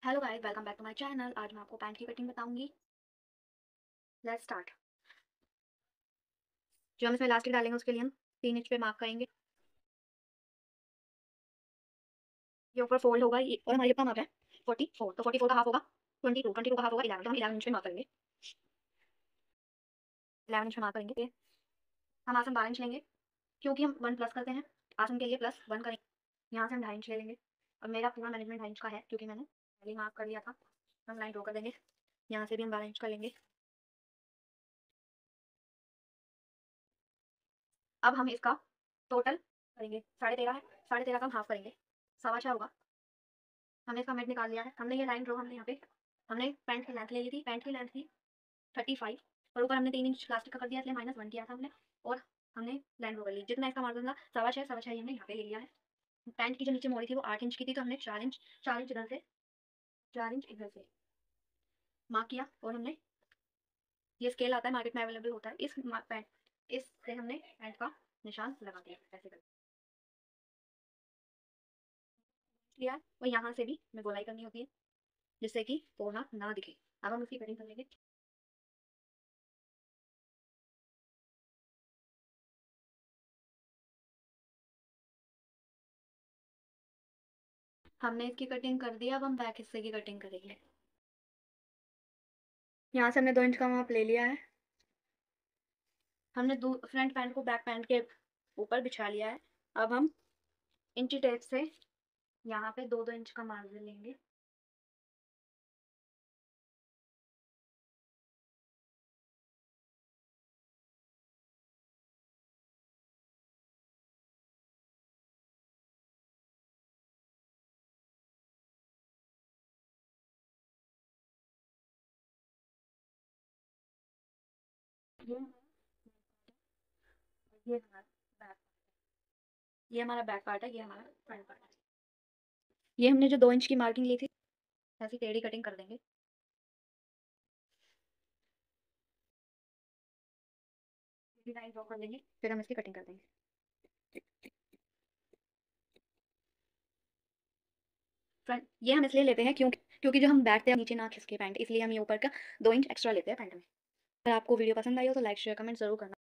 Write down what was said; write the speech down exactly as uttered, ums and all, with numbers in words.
Hello guys, welcome back to my channel. आज मैं आपको पैंट की कटिंग बताऊंगी। Let's start. जो हम इसमें इलास्टिक डालेंगे उसके लिए हम तीन इंच पे मार्क करेंगे। ये ऊपर फोल्ड होगा ये, और हमारी कितना मार्क है फोर्टी फोर, तो फोर्टी फोर का हाफ होगा ट्वेंटी टू, ट्वेंटी टू का हाफ होगा इलेवन, तो हम इलेवन इंच पे मार्क करेंगे। इलेवन इंच पे मार्क करेंगे। हम आसन बारह इंच लेंगे, क्योंकि हम वन प्लस करते हैं। आसन के लिए प्लस वन करेंगे। यहाँ से हम ढाई इंच ले लेंगे, और मेरा पूरा मैनेजमेंट ढाई इंच का है क्योंकि मैंने पहले मार्क कर लिया था। हम लाइन ड्रॉ कर देंगे। यहाँ से भी हम बारह इंच का लेंगे। अब हम इसका टोटल करेंगे। साढ़े तेरह है, साढ़े तेरह का हम हाफ करेंगे, सवा छः होगा। हमने इसका मिड निकाल लिया है। हमने ये लाइन ड्रॉ हमने यहाँ पे हमने पैंट की लेंथ ले ली थी। पैंट की लेंथ थी थर्टी फाइव, और ऊपर हमने तीन इंच प्लास्टिक का कर दिया, इसलिए माइनस वन किया था हमने। और हमने लाइन ड्रॉ कर ली। जितना इसका मार्जिन था सवा छः, सवा छः हमने यहाँ पे ले लिया है। पैंट की जो नीचे मोड़ी थी वो आठ इंच की थी, तो हमने चार इंच चार इंच इधर से, चार इंच इधर से मार्क किया। और हमने ये स्केल आता है, मार्केट में अवेलेबल होता है। इस पैंट इससे हमने पैंट का निशान लगा दिया ऐसे कर लिया है। और यहाँ से भी हमें गोलाई करनी होती है, जिससे कि कोना ना दिखे। अब हम उसकी कटिंग कर लेंगे। हमने इसकी कटिंग कर दी, अब हम बैक हिस्से की कटिंग करेंगे। यहाँ से हमने दो इंच का माप ले लिया है। हमने फ्रंट पैंट को बैक पैंट के ऊपर बिछा लिया है। अब हम इंची टेप से यहाँ पे दो दो इंच का मार्जिन लेंगे। ये ये हमारा बैक ये हमारा बैक पार्ट है, ये हमारा फ्रंट पार्ट है। ये हमने जो दो इंच की मार्किंग ली थी, ऐसी टेढ़ी कटिंग कर देंगे। लाइन ड्रॉ कर लेंगे, फिर हम इसकी कटिंग कर देंगे। फ्रंट ये हम इसलिए लेते हैं क्योंकि क्योंकि जो हम बैठते हैं नीचे ना खिसके पैंट, इसलिए हम ये ऊपर का दो इंच एक्स्ट्रा लेते हैं पैंट में। अगर आपको वीडियो पसंद आई हो तो लाइक शेयर कमेंट जरूर करना।